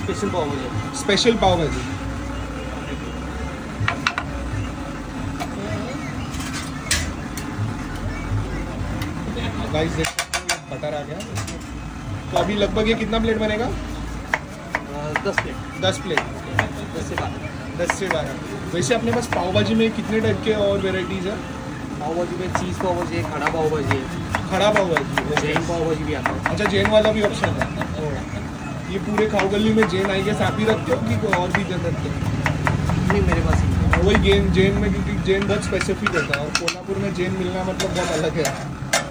Special पाव भाजी। Special पाव भाजी। Guys देख सकते हो बटर आ गया। तो अभी लगभग ये कितना प्लेट बनेगा? 10 प्लेट। 10 प्लेट 10 से 12। 10 से 12। वैसे अपने पास पाव भाजी में कितने टाइप के और वेराइटीज़ है? पाव भाजी में चीज़ पाव भाजी है, खड़ा पाव भाजी है, खड़ा पाव भाजी, जैन पाव भाजी भी आता है। अच्छा जैन वाला भी ऑप्शन है। ये पूरे खाऊ गली में जैन आई गेस आप ही रखते हो कि कोई और भी जन रखते हो? नहीं, मेरे पास ही है। वही जैन में, क्योंकि जैन बहुत स्पेसिफिक होता है और कोल्हापुर में जैन मिलना मतलब बहुत अलग है।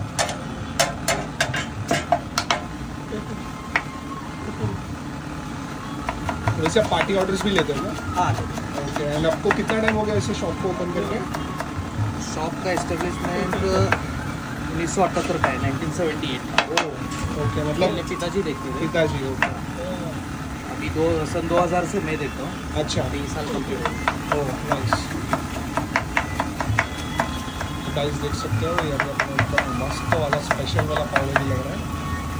वैसे आप पार्टी ऑर्डर्स भी लेते हो ना? हाँ। ओके। एंड आपको कितना टाइम हो गया वैसे शॉप को ओपन करके? शॉप का एस्टेब्लिशमेंट 1978 का है, 1978 का। ओके, मतलब मेरे पिताजी देखते थे। पिताजी। ओके। अभी सन 2000 से मैं देखता हूँ। अच्छा। 20 साल कंप्लीट। Oh nice. गाइस देख सकते हो ये अपना एकदम मस्त वाला स्पेशल वाला पाव भाजी लग रहा है।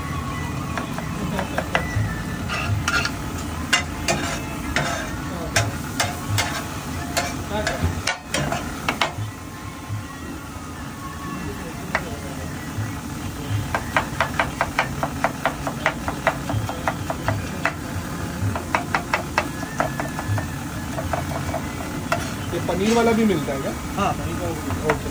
ये पनीर वाला भी मिलता है क्या? हाँ, पनीर पाव भाजी। ओके।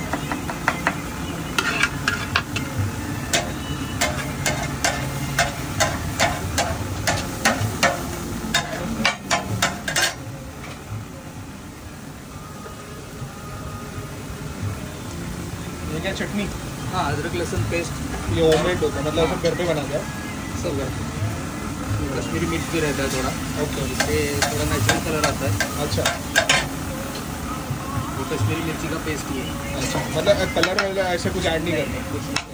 ये क्या चटनी? हाँ, अदरक लहसुन पेस्ट। ये होममेड होता है मतलब सब घर पे बना दिया? सब करते हैं। कश्मीरी मिर्च भी रहता है थोड़ा, ओके। इससे थोड़ा नेचुरल कलर आता है। अच्छा। ये कश्मीरी मिर्ची का पेस्ट ही है। अच्छा, मतलब कलर वगैरह ऐसे कुछ ऐड नहीं करना? कुछ नहीं।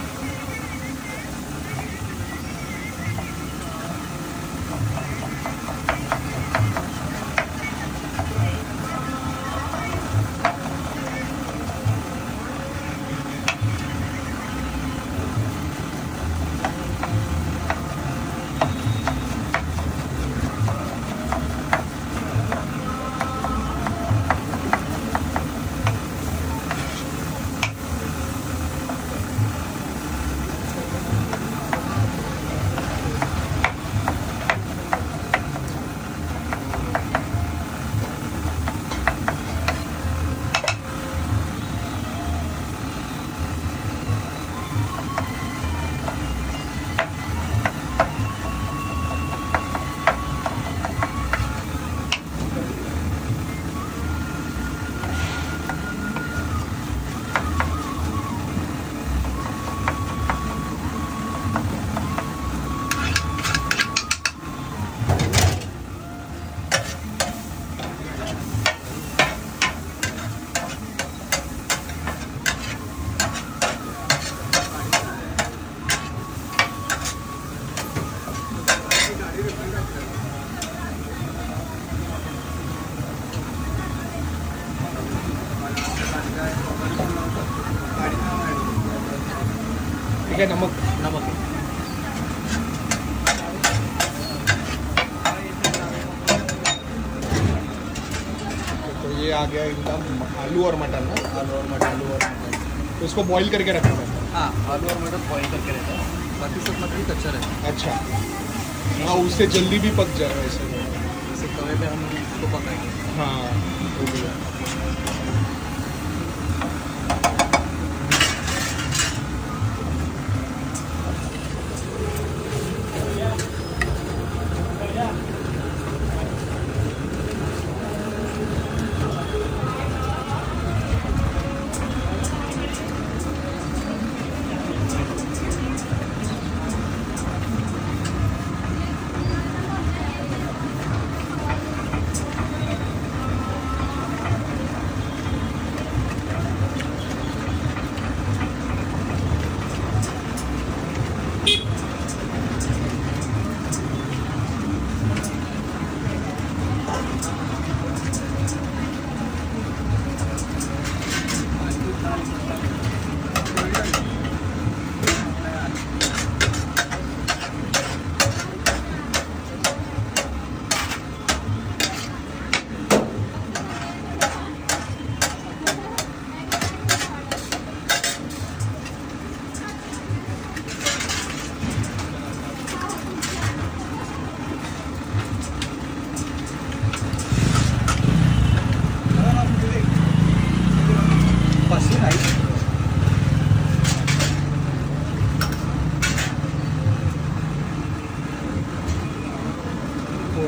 ठीक है। नमक? नमक है। तो ये आ गया इनका आलू और मटर ना? आलू और मटर। तो इसको बॉईल करके रखना है? हाँ, आलू और मटर बॉईल करके रहता है, बाकी सब मटर कच्चा रहता है। अच्छा। हाँ, उससे जल्दी भी पक जाए वैसे। जैसे तवे पे हम इसको पकाएंगे। हाँ, हो गया।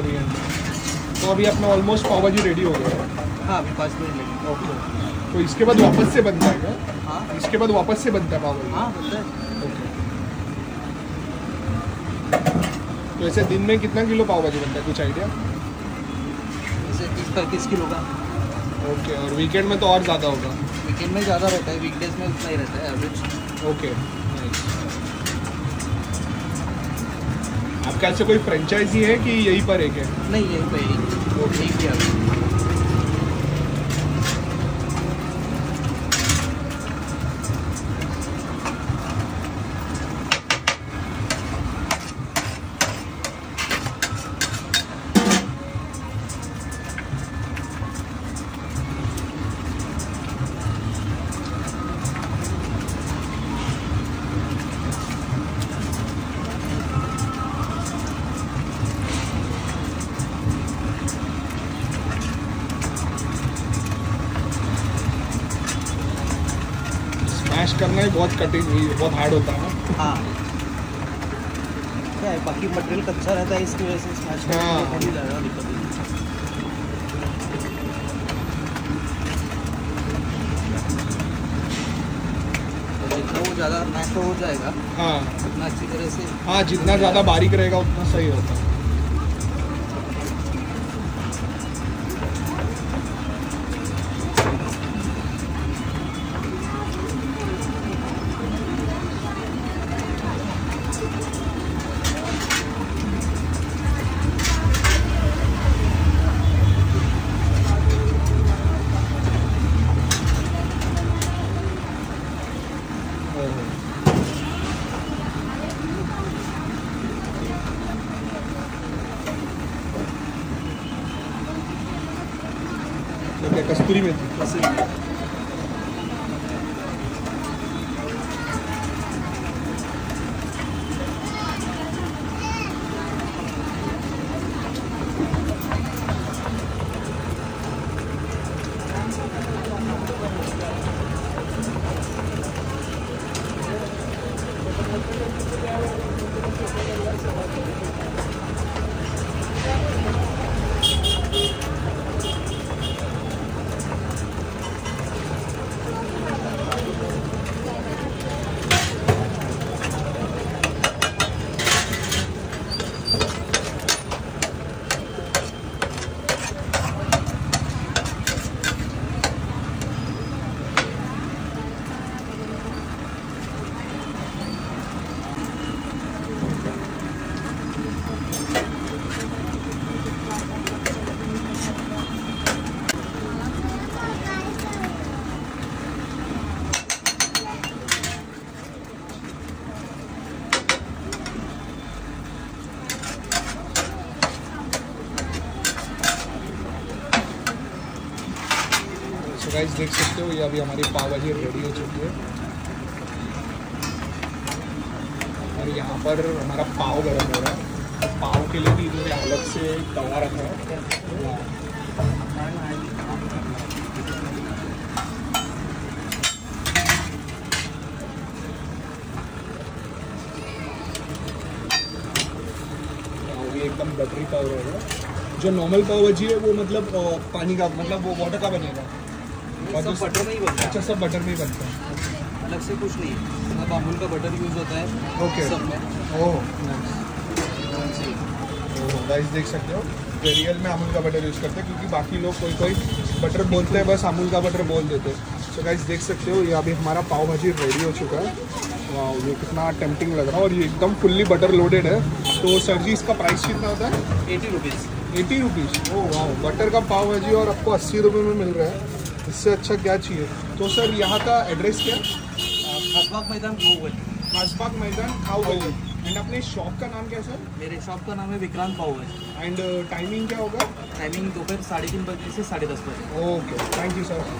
ओरिएंट। तो अभी अपना ऑलमोस्ट पाव भाजी रेडी हो गया है। हाँ अभी 5 मिनट लगेंगे। ओके, तो इसके बाद वापस से बनता है क्या? हाँ इसके बाद वापस से बनता है पाव भाजी? हाँ बनता है। ओके, तो ऐसे दिन में कितना किलो पाव भाजी बनता है, कुछ आइडिया? जैसे 30-35 किलो का। ओके, और वीकेंड में तो और ज़्यादा होगा? वीकेंड में ज़्यादा रहता है, वीकडेज में उतना ही रहता है एवरेज। ओके, आपका ऐसे कोई फ्रेंचाइजी है कि यहीं पर एक है? नहीं यहीं पे ही किया। स्मैश करना ही बहुत कठिन, बहुत हार्ड होता है ना? हाँ क्या है, बाकी मटेरियल कच्चा रहता है इसकी वजह से स्मैश करने हाँ। में थोड़ी ज़्यादा दिक्कत है। तो जितना वो ज़्यादा मैश हो जाएगा हाँ उतना अच्छी तरह से। हाँ, जितना ज़्यादा बारीक रहेगा उतना सही होता है। ओके, कस्तूरी मेथी। बस तो गाइस देख सकते हो ये अभी हमारी पाव भाजी रेडी हो चुकी है और यहाँ पर हमारा पाव गर्म हो रहा है। पाव के लिए भी इन्होंने अलग से तवा रखा है। ये एकदम बटरी पाव रहेगा। जो नॉर्मल पाव भाजी है वो मतलब पानी का, मतलब वो वाटर का बनेगा। सब बटर में ही बनता है। अच्छा, सब बटर में ही बनता है, अलग से कुछ नहीं है। मतलब अमूल का बटर यूज़ होता है ओके। सब में। ओह गाइस देख सकते हो ये रियल में अमूल का बटर यूज़ करते हैं, क्योंकि बाकी लोग कोई कोई बटर बोलते हैं, बस अमूल का बटर बोल देते हैं। सो गाइस देख सकते हो ये अभी हमारा पाव भाजी रेडी हो चुका है। वाह, ये कितना टेम्पटिंग लग रहा है और ये एकदम फुल्ली बटर लोडेड है। तो सर जी इसका प्राइस कितना होता है? 80 रुपीज़। 80 रुपीज़। ओह वाह, बटर का पाव भाजी और आपको 80 रुपये में मिल रहा है। इससे अच्छा क्या चाहिए। तो सर यहाँ का एड्रेस क्या? खासबाग मैदान खाऊगली। खासबाग मैदान खाऊगली। एंड अपने शॉप का नाम क्या है सर? मेरे शॉप का नाम है विक्रांत पाव भाजी। एंड टाइमिंग क्या होगा? टाइमिंग दोपहर 3:30 बजे से 10:30 बजे। Okay, thank you sir.